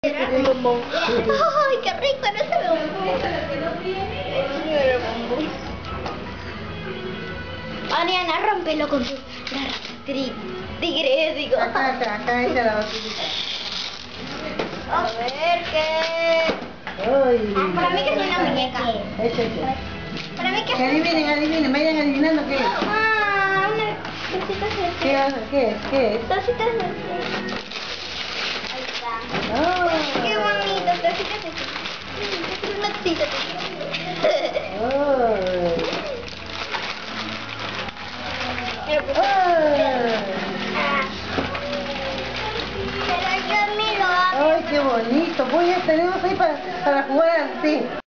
El bombón. Ay, qué rico, no se ve bombón. Ariana, rómpelo con tu tigre, digo. Acá está la basurita. A ver qué. Uy. Para mí que es una muñeca. Ese. Para mí que Que adivinen, vayan adivinando qué es. Ah, una cosita así. ¿Qué es? Cositas así. Ahí está. Oh. Qué bonito, cositas así. Una cosita así. Oh. Pero pues, pero yo me lo hago. Ay, qué bonito. Pues ya tenemos ahí para jugar al té.